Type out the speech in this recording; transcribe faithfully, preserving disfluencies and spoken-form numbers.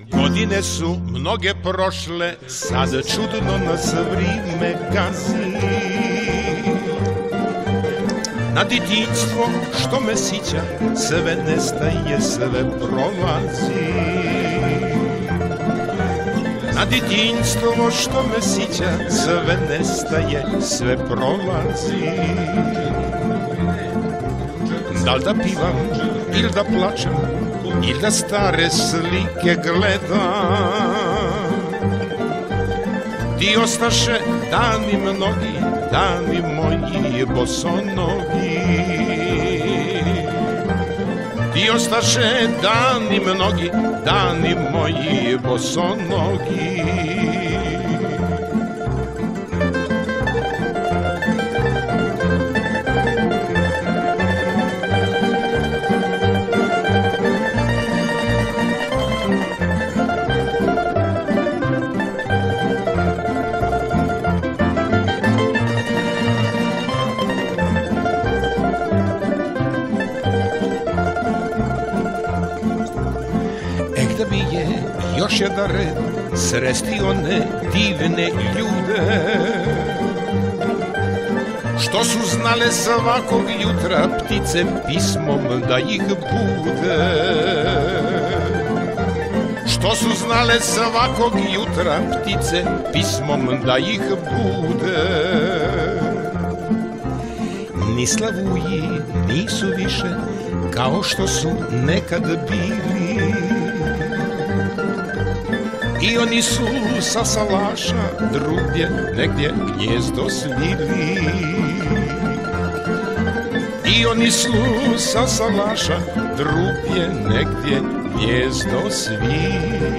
Godine su mnoge prošle, sad čudno nas vrime gazi. Na detinjstvo što me sića, sve nestaje, sve prolazi. Na detinjstvo što me sića, sve nestaje, sve prolazi. Da li da pivam ili da plačem, ili da stare slike gledam, ti ostaše dani mnogi, dani moji bosonogi. Ti ostaše dani mnogi, dani moji bosonogi. Da bi je još jedan red sresti one divne ljude što su znale svakog jutra ptice pismom da ih bude, što su znale svakog jutra ptice pismom da ih bude. Ni slavuji nisu više kao što su nekad bili, i oni su sa salaša drugdje negdje gnjezdo svili. I oni su sa salaša drugdje negdje gnjezdo svili.